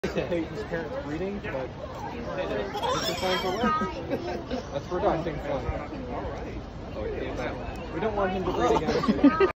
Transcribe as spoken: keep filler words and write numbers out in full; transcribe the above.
Peyton's parents breeding, but it's just flying for work. That's for adopting flying. Oh, wait, that. We don't want him to breed again.